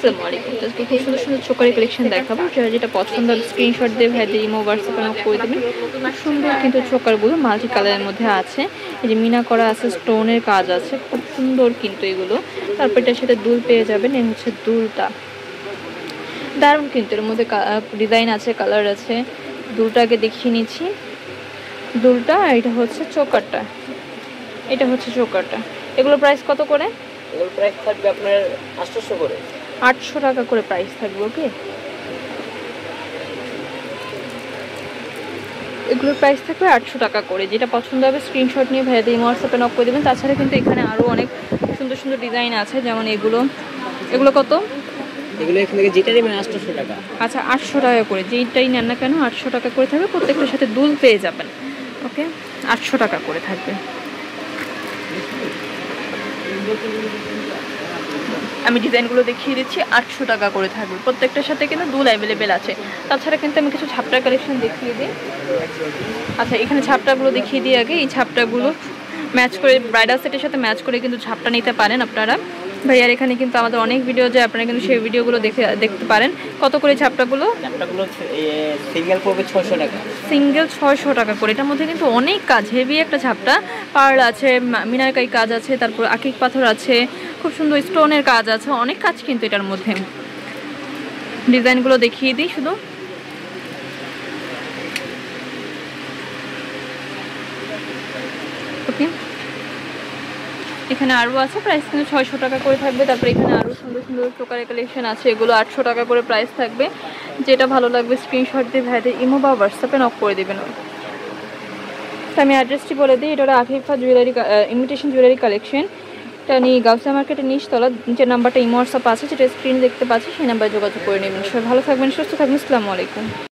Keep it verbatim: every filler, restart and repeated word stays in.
আসসালামু আলাইকুম। আজকে খুব সুন্দর সুন্দর চোকারি কালেকশন দেখাবো। যারা যেটা পছন্দ হবে স্ক্রিনশট দিয়ে ভাইদের ইমো হোয়াটসঅ্যাপে নক করে দেবেন। খুব সুন্দর কিন্তু চোকারগুলো মাল্টি কালারের মধ্যে আছে। এই যে মিনা করা আছে, স্টোনের কাজ আছে, খুব সুন্দর কিন্তু এগুলো। তারপর এটার সাথে দুল পেয়ে যাবেন, এই হচ্ছে দুলটা। দারুণ কিন্তু এর মধ্যে ডিজাইন আছে, কালার আছে। দুলটা আগে দেখিয়ে নিচ্ছি। দুলটা এটা হচ্ছে চোকারটা, এটা হচ্ছে চোকারটা। এগুলোর প্রাইস কত করে? এগুলোর প্রাইস থাকবে আপনার আটশো করে, আটশো টাকা করে প্রাইস থাকবে। ওকে, এগুলোর প্রাইস থাকবে আটশো টাকা করে। যেটা পছন্দ হবে স্ক্রিনশট নিয়ে ভাইয়াদের ইমো হোয়াটসঅ্যাপে নক করে দেবেন। তাছাড়া কিন্তু এখানে আরও অনেক সুন্দর সুন্দর ডিজাইন আছে, যেমন এগুলো। এগুলো কত? এগুলো এখান থেকে যেটা নেবেন আটশো টাকা। আচ্ছা, আটশো টাকা করে, যেইটাই নেন না কেন আটশো টাকা করে থাকবে। প্রত্যেকটার সাথে দুল পেয়ে যাবেন। ওকে, আটশো টাকা করে থাকবে। আমি ডিজাইনগুলো দেখিয়ে দিচ্ছি, আটশো টাকা করে থাকবে। প্রত্যেকটার সাথে কিন্তু দুল অ্যাভেলেবেল আছে। তাছাড়া কিন্তু আমি কিছু ছাপটার কালেকশন দেখিয়ে দিই। আচ্ছা, এখানে ছাপটাগুলো দেখিয়ে দিই আগে। এই ছাপটাগুলো ম্যাচ করে ব্রাইডাল সেটের সাথে ম্যাচ করে কিন্তু ছাপটা নিতে পারেন আপনারা। ভাইয়ার এখানে কিন্তু আমাদের অনেক ভিডিও যায়, আপনারা কিন্তু সেই ভিডিওগুলো দেখে দেখতে পারেন। কত করে ছাপটাগুলো? ছাপটাগুলো সিঙ্গেল পড়বে ছয়শো টাকা। সিঙ্গেল ছয়শো টাকা করে। এটার মধ্যে কিন্তু অনেক কাজ, হেভি একটা ছাপটা। পার্ল আছে, মিনারকাই কাজ আছে, তারপর আকিক পাথর আছে, খুব সুন্দর স্টোনের কাজ আছে, অনেক কাজ কিন্তু এটার মধ্যে। ডিজাইনগুলো দেখিয়ে দিই শুধু। ওকে, এখানে আরও আছে, প্রাইস কিন্তু ছয়শো টাকা করে থাকবে। তারপরে এখানে আরও সুন্দর সুন্দর চোকারের কালেকশন আছে, এগুলো আটশো টাকা করে প্রাইস থাকবে। যেটা ভালো লাগবে স্ক্রিনশট দিয়ে ভাইদের ইমো বা হোয়াটসঅ্যাপে নক করে দেবেন। তো আমি অ্যাড্রেসটি বলে দিই, এটা হলো Akifa jewellery, imitation jewellery collection. এটা নিয়ে গাউসিয়া মার্কেটের নিচতলা। যে নাম্বারটা ইমো হোয়াটসঅ্যাপ আছে, যেটা স্ক্রিন দেখতে পাচ্ছি, সেই নাম্বারে যোগাযোগ করে নেবেন। সবাই ভালো থাকবেন, সুস্থ থাকবেন। আসসালামু আলাইকুম।